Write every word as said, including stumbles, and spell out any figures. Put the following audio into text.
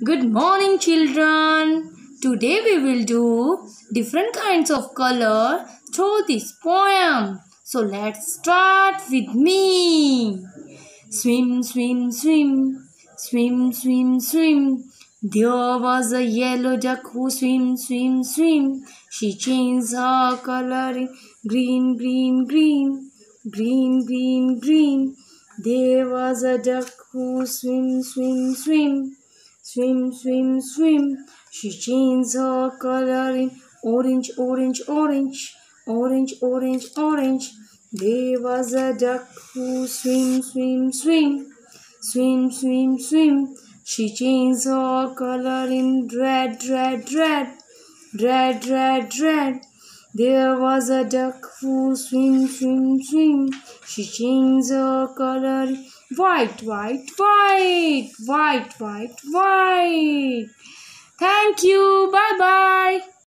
Good morning, children. Today we will do different kinds of color through this poem. So let's start with me. Swim, swim, swim, swim, swim, swim. There was a yellow duck who swim, swim, swim. She changed her color in green, green, green, green, green, green. There was a duck who swim, swim, swim. Swim, swim, swim. She changed her color in orange, orange, orange, orange, orange, orange. There was a duck who swim, swim, swim, swim, swim, swim. She changed her color in red, red, red, red, red, red. There was a duck who swim, swim, swim. She changed her color in white, white, white, white, white, white. Thank you. Bye bye.